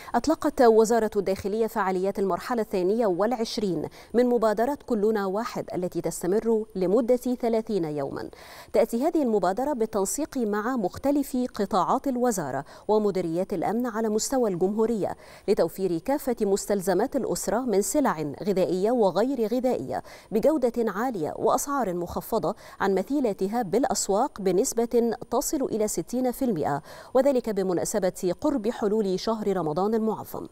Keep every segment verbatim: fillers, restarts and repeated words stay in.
أطلقت وزارة الداخلية فعاليات المرحلة الثانية والعشرين من مبادرة كلنا واحد التي تستمر لمدة ثلاثين يوما. تأتي هذه المبادرة بالتنسيق مع مختلف قطاعات الوزارة ومديريات الأمن على مستوى الجمهورية لتوفير كافة مستلزمات الأسرة من سلع غذائية وغير غذائية بجودة عالية وأسعار مخفضة عن مثيلاتها بالأسواق بنسبة تصل إلى ستين بالمئة، وذلك بمناسبة قرب حلول شهر رمضان المعظم.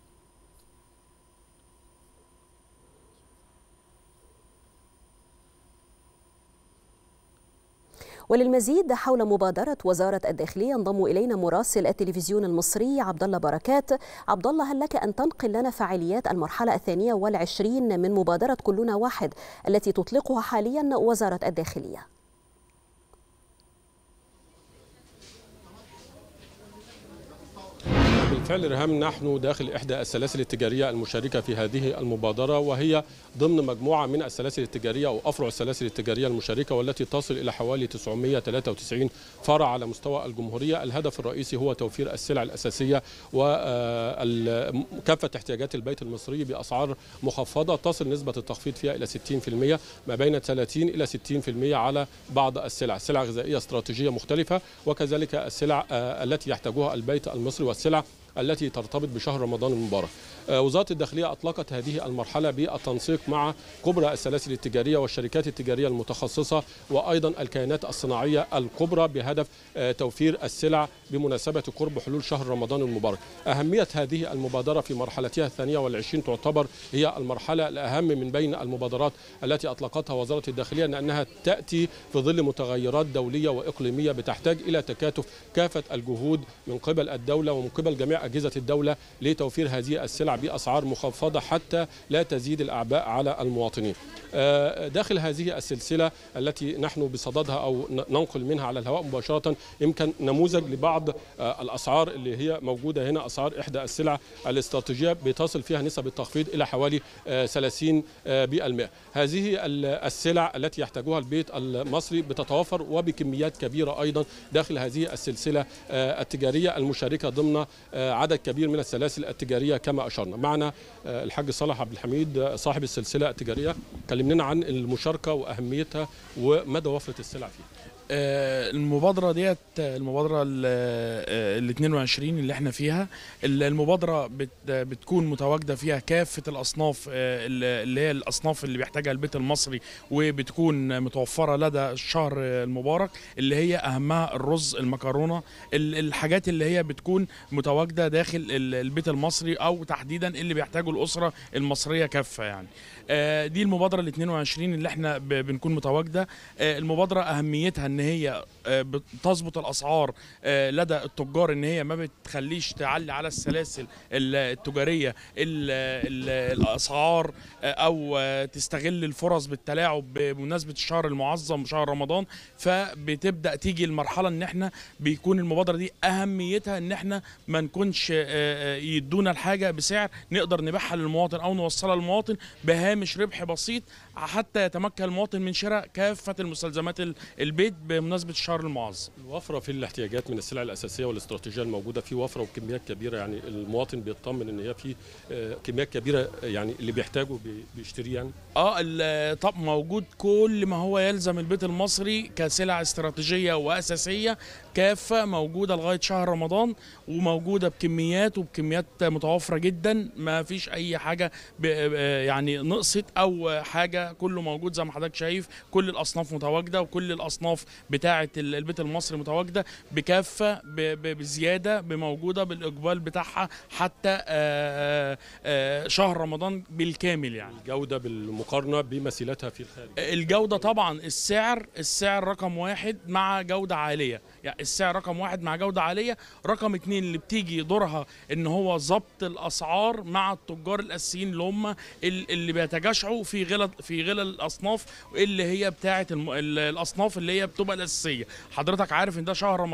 وللمزيد حول مبادرة وزارة الداخلية ينضم إلينا مراسل التلفزيون المصري عبد الله بركات. عبد الله، هل لك أن تنقل لنا فعاليات المرحلة الثانية والعشرين من مبادرة كلنا واحد التي تطلقها حاليا وزارة الداخلية؟ بالفعل ريهام، نحن داخل إحدى السلاسل التجارية المشاركة في هذه المبادرة، وهي ضمن مجموعة من السلاسل التجارية أو أفرع السلاسل التجارية المشاركة والتي تصل إلى حوالي تسعمئة وثلاثة وتسعين فرع على مستوى الجمهورية. الهدف الرئيسي هو توفير السلع الأساسية وكافة احتياجات البيت المصري بأسعار مخفضة تصل نسبة التخفيض فيها إلى ستين بالمئة، ما بين ثلاثين إلى ستين بالمئة على بعض السلع، سلع غذائية استراتيجية مختلفة، وكذلك السلع التي يحتاجها البيت المصري والسلع التي ترتبط بشهر رمضان المبارك. وزارة الداخلية أطلقت هذه المرحلة بالتنسيق مع كبرى السلاسل التجارية والشركات التجارية المتخصصة وأيضا الكيانات الصناعية الكبرى بهدف توفير السلع بمناسبة قرب حلول شهر رمضان المبارك. أهمية هذه المبادرة في مرحلتها الثانية والعشرين تعتبر هي المرحلة الأهم من بين المبادرات التي أطلقتها وزارة الداخلية، لأنها تأتي في ظل متغيرات دولية وإقليمية بتحتاج إلى تكاتف كافة الجهود من قبل الدولة ومن قبل جميع أجهزة الدولة لتوفير هذه السلع بأسعار مخفضة حتى لا تزيد الأعباء على المواطنين. داخل هذه السلسلة التي نحن بصددها أو ننقل منها على الهواء مباشرة يمكن نموذج لبعض الأسعار اللي هي موجودة هنا. أسعار إحدى السلع الاستراتيجية بتصل فيها نسب التخفيض إلى حوالي ثلاثين بالمئة. هذه السلع التي يحتاجها البيت المصري بتتوفر وبكميات كبيرة أيضا داخل هذه السلسلة التجارية المشاركة ضمن عدد كبير من السلاسل التجارية كما أشرنا. معنا الحاج صالح عبد الحميد صاحب السلسلة التجارية، كلمنا عن المشاركة وأهميتها ومدى وفرة السلع فيها. المبادرة ديت المبادرة ال اثنين وعشرين اللي احنا فيها، المبادرة بتكون متواجدة فيها كافة الأصناف اللي هي الأصناف اللي بيحتاجها البيت المصري، وبتكون متوفرة لدى الشهر المبارك، اللي هي أهمها الرز، المكرونة، الحاجات اللي هي بتكون متواجدة داخل البيت المصري أو تحديدا اللي بيحتاجه الأسرة المصرية كافة. يعني دي المبادرة ال اثنين وعشرين اللي احنا بنكون متواجدة. المبادرة أهميتها ان هي بتظبط الاسعار لدى التجار، ان هي ما بتخليش تعلي على السلاسل التجاريه الاسعار او تستغل الفرص بالتلاعب بمناسبه الشهر المعظم شهر رمضان. فبتبدا تيجي المرحله ان احنا بيكون المبادره دي اهميتها ان احنا ما نكونش يدونا الحاجه بسعر نقدر نبيعها للمواطن او نوصلها للمواطن بهامش ربح بسيط حتى يتمكن المواطن من شراء كافه المستلزمات البيت بمناسبه الشهر المعظم. الوفره في الاحتياجات من السلع الاساسيه والاستراتيجيه الموجوده في وفره وكميات كبيره، يعني المواطن بيطمن ان هي في كميات كبيره يعني اللي بيحتاجه بيشتريه. يعني اه طب موجود كل ما هو يلزم البيت المصري كسلع استراتيجيه واساسيه كافه موجوده لغايه شهر رمضان، وموجوده بكميات وبكميات متوفره جدا، ما فيش اي حاجه يعني نقصت او حاجه، كله موجود زي ما حضرتك شايف. كل الاصناف متواجده وكل الاصناف بتاعه البيت المصري متواجده بكافه بزياده بموجوده بالاقبال بتاعها حتى شهر رمضان بالكامل. يعني الجوده بالمقارنه بمثيلاتها في الخارج، الجوده طبعا السعر السعر رقم واحد مع جوده عاليه. يعني السعر رقم واحد مع جوده عاليه. رقم اتنين اللي بتيجي دورها ان هو ضبط الاسعار مع التجار الاساسيين اللي هم اللي بيتجاشعوا في غلى في غلى الاصناف اللي هي بتاعه الاصناف اللي هي بتبقى الاساسيه. حضرتك عارف ان ده شهر رمضان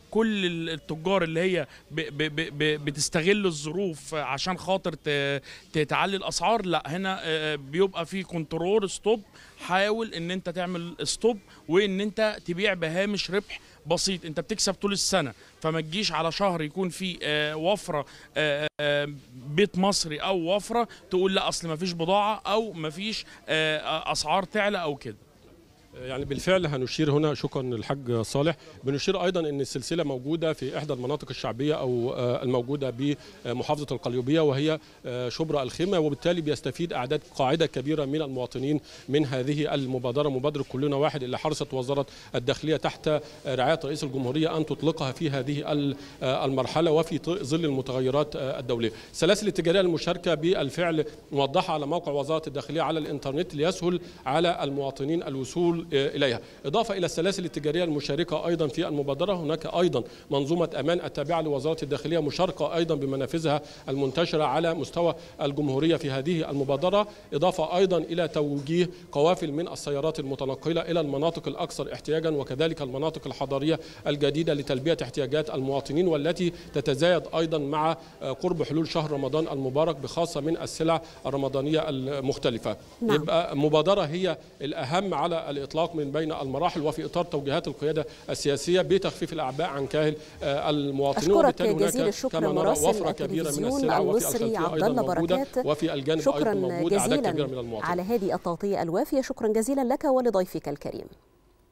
كل التجار اللي هي ب ب ب بتستغل الظروف عشان خاطر تعلي الاسعار، لا هنا بيبقى في كنترول ستوب. حاول ان انت تعمل ستوب وان انت تبيع بهامش ربح بسيط. انت بتكسب طول السنه، فما تجيش على شهر يكون في وفره بيت مصري او وفره تقول لا اصل ما فيش بضاعه او ما فيش اسعار تعلى او كده. يعني بالفعل هنشير هنا، شكرا للحاج صالح، بنشير ايضا ان السلسله موجوده في احدى المناطق الشعبيه او الموجوده بمحافظه القليوبيه وهي شبرا الخيمه، وبالتالي بيستفيد اعداد قاعده كبيره من المواطنين من هذه المبادره، مبادره كلنا واحد اللي حرصت وزاره الداخليه تحت رعايه رئيس الجمهوريه ان تطلقها في هذه المرحله وفي ظل المتغيرات الدوليه. السلاسل التجاريه المشاركه بالفعل موضحه على موقع وزاره الداخليه على الانترنت ليسهل على المواطنين الوصول إليها. إضافة إلى السلاسل التجارية المشاركة أيضا في المبادرة، هناك أيضا منظومة أمان التابعة لوزارة الداخلية مشاركة أيضا بمنافذها المنتشرة على مستوى الجمهورية في هذه المبادرة، إضافة أيضا إلى توجيه قوافل من السيارات المتنقلة إلى المناطق الأكثر احتياجا وكذلك المناطق الحضرية الجديدة لتلبية احتياجات المواطنين، والتي تتزايد أيضا مع قرب حلول شهر رمضان المبارك بخاصة من السلع الرمضانية المختلفة. نعم. يبقى مبادرة هي الأهم على الإطلاق من بين المراحل وفي إطار توجيهات القيادة السياسية بتخفيف الأعباء عن كاهل المواطنين. وبالتالي هناك كما نرى وفرة كبيرة من السلع وفي الخلفية أيضا موجودة وفي الجانب أيضا موجود أعداد كبيرة من المواطنين. على هذه التغطية الوافية، شكرا جزيلا لك ولضيفك الكريم.